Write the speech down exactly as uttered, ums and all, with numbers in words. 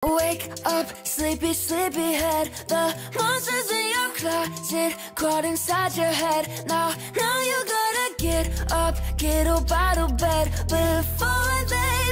Wake up, sleepy, sleepy head. The monsters in your closet crawled inside your head. Now, now you gotta get up, get up out of bed before they